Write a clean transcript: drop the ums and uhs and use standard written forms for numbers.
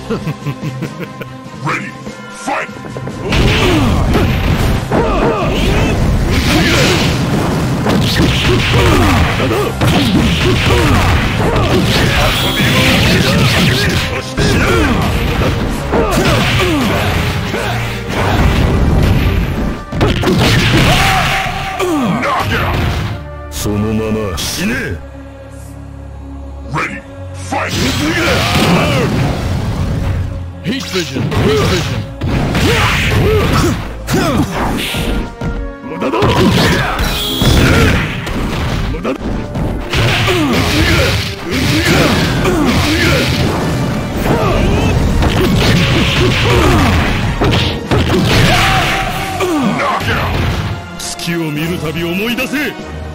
Ready, fight! Knockout! そのまま死ね。 Ready, fight! Heat vision! Heat vision! 無駄だ。無駄だ。月を見るたび思い出せ。